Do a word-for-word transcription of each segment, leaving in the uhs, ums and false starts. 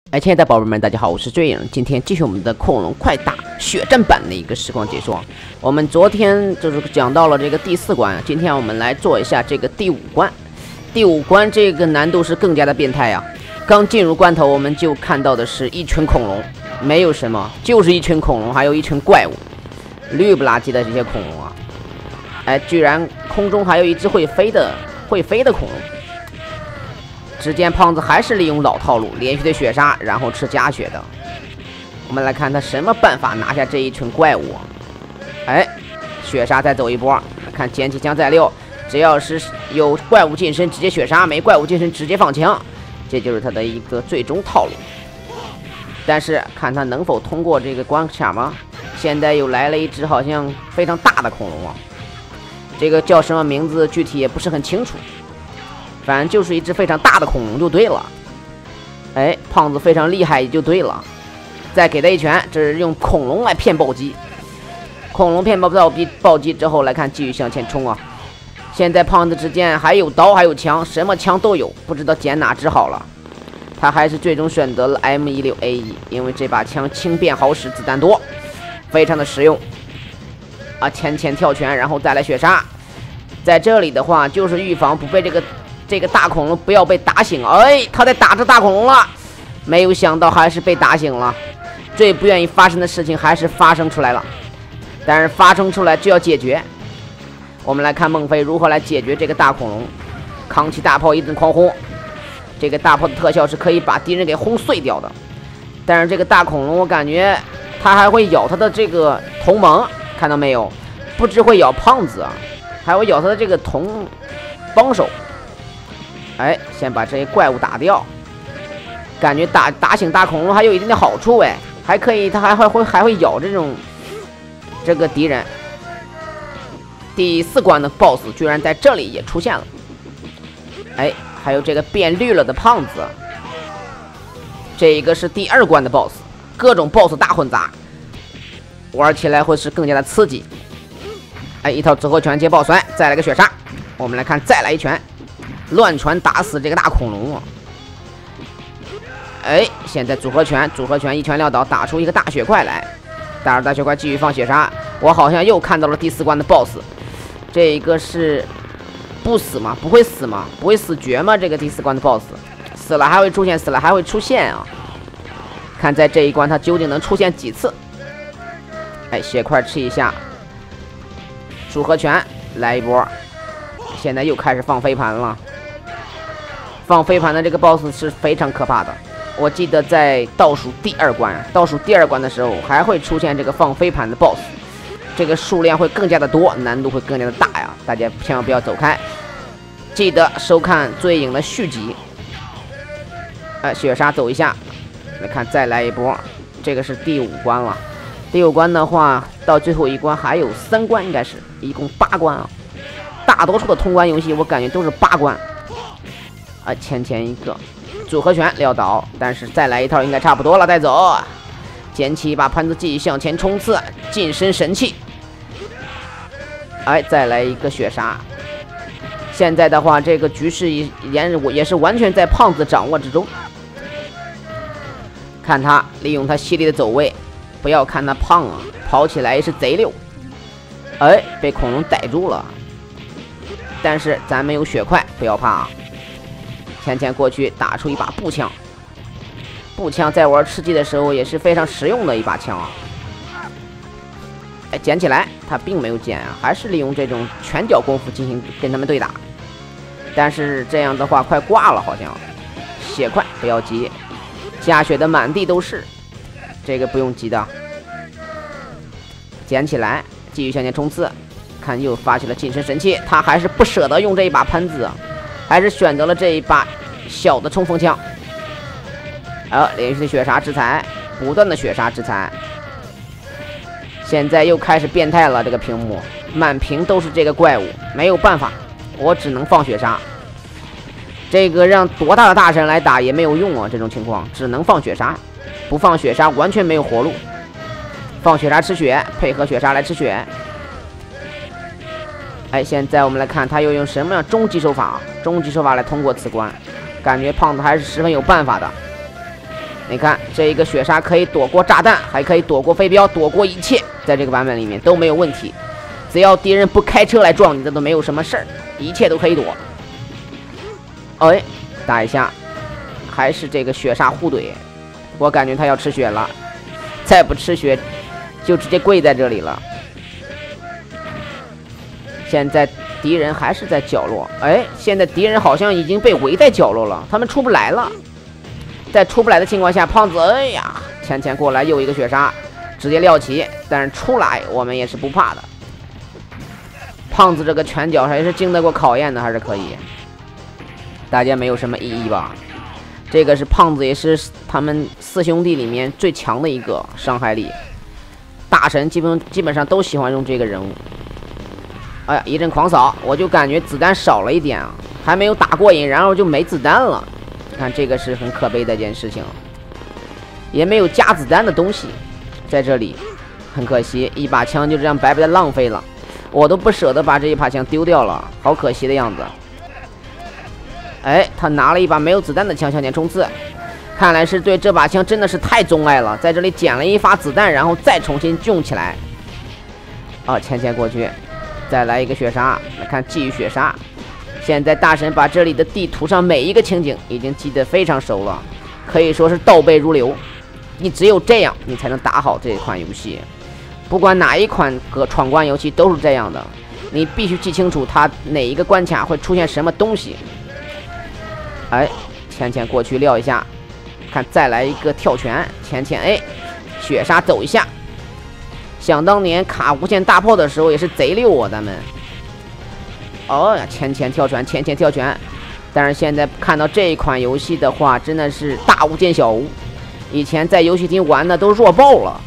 哎，亲爱的宝贝们，大家好，我是坠影。今天继续我们的恐龙快打血战版的一个实况解说。我们昨天就是讲到了这个第四关，今天我们来做一下这个第五关。第五关这个难度是更加的变态啊！刚进入关头，我们就看到的是一群恐龙，没有什么，就是一群恐龙，还有一群怪物，绿不拉几的这些恐龙啊！哎，居然空中还有一只会飞的会飞的恐龙。只见胖子还是利用老套路，连续的血杀，然后吃加血的。我们来看他什么办法拿下这一群怪物。哎，血杀再走一波，看捡起枪再溜，只要是有怪物近身直接血杀，没怪物近身直接放枪，这就是他的一个最终套路。但是看他能否通过这个关卡吗？现在又来了一只好像非常大的恐龙啊，这个叫什么名字具体也不是很清楚。反正就是一只非常大的恐龙就对了。哎，胖子非常厉害也就对了。再给他一拳，这是用恐龙来骗暴击。恐龙骗暴暴击暴击之后，来看继续向前冲啊！现在胖子之间还有刀还有枪，什么枪都有，不知道捡哪只好了。他还是最终选择了 M 一六 A 一，因为这把枪轻便好使，子弹多，非常的实用。啊，前前跳拳，然后再来血杀。在这里的话，就是预防不被这个。这个大恐龙不要被打醒，哎，他在打着大恐龙了，没有想到还是被打醒了。最不愿意发生的事情还是发生出来了，但是发生出来就要解决。我们来看孟非如何来解决这个大恐龙，扛起大炮一顿狂轰。这个大炮的特效是可以把敌人给轰碎掉的，但是这个大恐龙我感觉它还会咬它的这个同盟，看到没有？不只会咬胖子啊，还会咬它的这个同帮手。哎，先把这些怪物打掉，感觉打打醒大恐龙还有一定的好处哎，还可以，它还会会还会咬这种这个敌人。第四关的 BOSS 居然在这里也出现了，哎，还有这个变绿了的胖子，这一个是第二关的 BOSS， 各种 BOSS 大混杂，玩起来会是更加的刺激。哎，一套组合拳接爆摔，再来个血杀，我们来看再来一拳。乱传打死这个大恐龙啊！哎，现在组合拳，组合拳一拳撂倒，打出一个大血块来。打着大血块继续放血杀，我好像又看到了第四关的 BOSS。这一个是不死吗？不会死吗？不会死绝吗？这个第四关的 BOSS 死了还会出现，死了还会出现啊！看在这一关他究竟能出现几次？哎，血块吃一下，组合拳来一波。现在又开始放飞盘了。放飞盘的这个 BOSS 是非常可怕的，我记得在倒数第二关，倒数第二关的时候还会出现这个放飞盘的 BOSS， 这个数量会更加的多，难度会更加的大呀！大家千万不要走开，记得收看醉影的续集。哎，血杀走一下，来看再来一波，这个是第五关了。第五关的话，到最后一关还有三关，应该是一共八关啊。大多数的通关游戏我感觉都是八关。啊，前前一个组合拳撂倒，但是再来一套应该差不多了，带走，捡起一把盘子继续向前冲刺，近身神器。哎，再来一个血杀。现在的话，这个局势也也是完全在胖子掌握之中。看他利用他犀利的走位，不要看他胖啊，跑起来是贼溜。哎，被恐龙逮住了，但是咱没有血块，不要怕啊。前前过去打出一把步枪，步枪在玩吃鸡的时候也是非常实用的一把枪啊！哎，捡起来，他并没有捡啊，还是利用这种拳脚功夫进行跟他们对打。但是这样的话快挂了，好像血块不要急，加血的满地都是，这个不用急的。捡起来，继续向前冲刺，看又发起了近身神器，他还是不舍得用这一把喷子。还是选择了这一把小的冲锋枪。好，连续的血杀制裁，不断的血杀制裁。现在又开始变态了，这个屏幕满屏都是这个怪物，没有办法，我只能放血杀。这个让多大的大神来打也没有用啊，这种情况只能放血杀，不放血杀完全没有活路。放血杀吃血，配合血杀来吃血。哎，现在我们来看他又用什么样终极手法？终极手法来通过此关，感觉胖子还是十分有办法的。 你看这一个雪杀可以躲过炸弹，还可以躲过飞镖，躲过一切，在这个版本里面都没有问题。只要敌人不开车来撞你，这都没有什么事儿，一切都可以躲。哎，打一下，还是这个雪杀护怼，我感觉他要吃血了，再不吃血就直接跪在这里了。现在敌人还是在角落，哎，现在敌人好像已经被围在角落了，他们出不来了。在出不来的情况下，胖子，哎呀，前前过来又一个雪杀，直接撂起，但是出来我们也是不怕的。胖子这个拳脚还是经得过考验的，还是可以。大家没有什么异议吧？这个是胖子，也是他们四兄弟里面最强的一个伤害力。大神基本基本上都喜欢用这个人物。哎呀，一阵狂扫，我就感觉子弹少了一点啊，还没有打过瘾，然后就没子弹了。看这个是很可悲的一件事情，也没有加子弹的东西在这里，很可惜，一把枪就这样白白的浪费了，我都不舍得把这一把枪丢掉了，好可惜的样子。哎，他拿了一把没有子弹的枪向前冲刺，看来是对这把枪真的是太钟爱了，在这里捡了一发子弹，然后再重新用起来。啊，前前过去，再来一个雪杀，来看继续雪杀。现在大神把这里的地图上每一个情景已经记得非常熟了，可以说是倒背如流。你只有这样，你才能打好这一款游戏。不管哪一款个闯关游戏都是这样的，你必须记清楚它哪一个关卡会出现什么东西。哎，前前过去撂一下，看再来一个跳拳，前前哎，雪杀走一下。想当年卡无限大炮的时候也是贼溜啊，咱们。哦呀，前前跳拳，前前跳拳，但是现在看到这一款游戏的话，真的是大巫见小巫。以前在游戏厅玩的都弱爆了。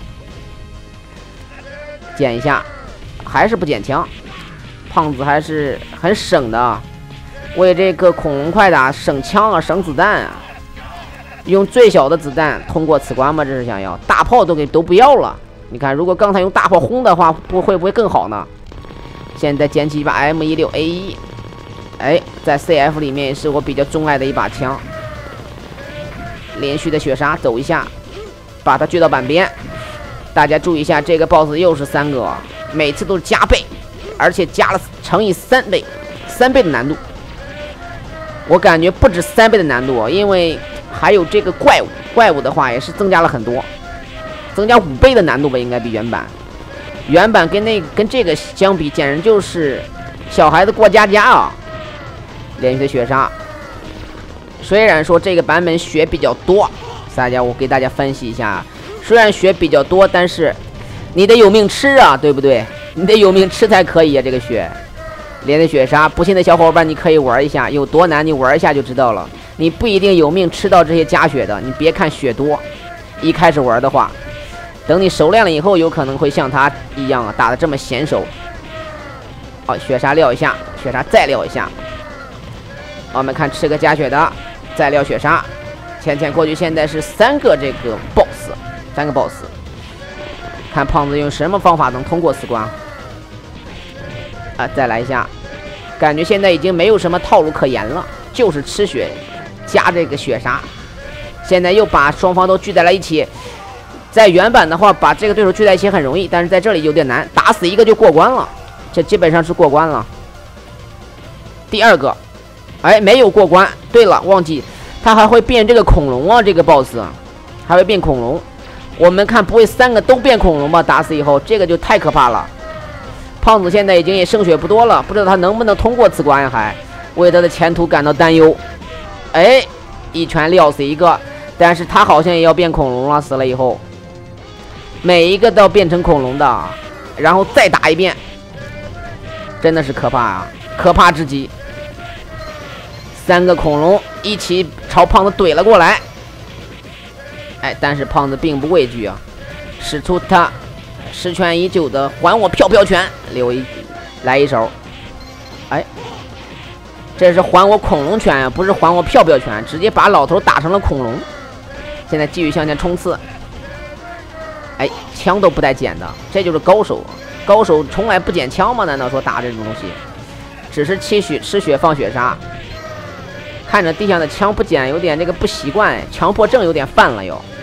捡一下，还是不捡枪，胖子还是很省的啊，为这个恐龙快打省枪啊，省子弹啊，用最小的子弹通过此关吗？这是想要大炮都给都不要了。你看，如果刚才用大炮轰的话，不会不会更好呢？现在捡起一把 M 十六 A 一， 哎，在 C F 里面也是我比较钟爱的一把枪。连续的雪杀走一下，把它锯到板边。大家注意一下，这个 boss 又是三个，每次都是加倍，而且加了乘以三倍，三倍的难度。我感觉不止三倍的难度，因为还有这个怪物，怪物的话也是增加了很多，增加五倍的难度吧，应该比原版。原版跟那跟这个相比，简直就是小孩子过家家啊！连续的雪杀，虽然说这个版本血比较多，大家我给大家分析一下，虽然血比较多，但是你得有命吃啊，对不对？你得有命吃才可以啊，这个血。连的雪杀，不信的小伙伴你可以玩一下，有多难你玩一下就知道了。你不一定有命吃到这些加血的，你别看血多，一开始玩的话。等你熟练了以后，有可能会像他一样啊，打得这么娴熟。好，雪杀撂一下，雪杀再撂一下。我们看吃个加血的，再撂雪杀。前前过去，现在是三个这个 boss， 三个 boss。看胖子用什么方法能通过此关？啊，再来一下。感觉现在已经没有什么套路可言了，就是吃血加这个雪杀。现在又把双方都聚在了一起。在原版的话，把这个对手聚在一起很容易，但是在这里有点难，打死一个就过关了，这基本上是过关了。第二个，哎，没有过关。对了，忘记他还会变这个恐龙啊，这个 boss 还会变恐龙。我们看不会三个都变恐龙吧？打死以后，这个就太可怕了。胖子现在已经也剩血不多了，不知道他能不能通过此关，还为他的前途感到担忧。哎，一拳撂死一个，但是他好像也要变恐龙了，死了以后。每一个都要变成恐龙的，然后再打一遍，真的是可怕啊，可怕至极。三个恐龙一起朝胖子怼了过来，哎，但是胖子并不畏惧啊，使出他十拳已久的还我飘飘拳，留一来一手，哎，这是还我恐龙拳呀，不是还我飘飘拳，直接把老头打成了恐龙。现在继续向前冲刺。哎，枪都不带捡的，这就是高手。高手从来不捡枪吗？难道说打这种东西，只是吃血吃血放血杀？看着地上的枪不捡，有点这个不习惯，强迫症有点犯了又。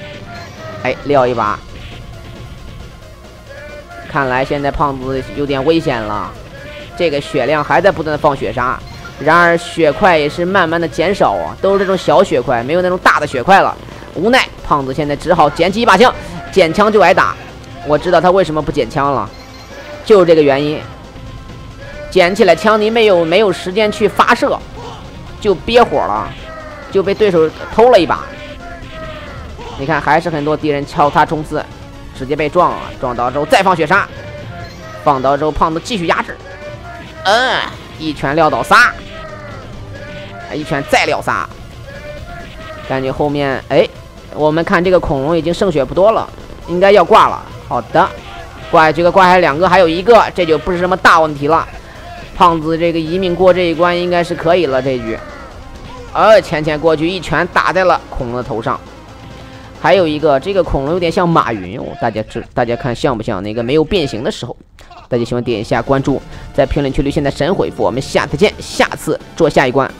哎，撂一把。看来现在胖子有点危险了，这个血量还在不断的放血杀，然而血块也是慢慢的减少啊，都是这种小血块，没有那种大的血块了。无奈胖子现在只好捡起一把枪，捡枪就挨打。我知道他为什么不捡枪了，就是这个原因。捡起来枪，你没有没有时间去发射，就憋火了，就被对手偷了一把。你看，还是很多敌人朝他冲刺。直接被撞了，撞到之后再放血杀，放到之后胖子继续压制，嗯，一拳撂倒仨，一拳再撂仨，感觉后面哎，我们看这个恐龙已经剩血不多了，应该要挂了。好的，挂这个挂还两个，还有一个，这就不是什么大问题了。胖子这个一命过这一关应该是可以了。这局，呃，浅浅过去一拳打在了恐龙的头上。还有一个，这个恐龙有点像马云哦，大家知大家看像不像那个没有变形的时候？大家喜欢点一下关注，在评论区里现在神回复，我们下次见，下次做下一关。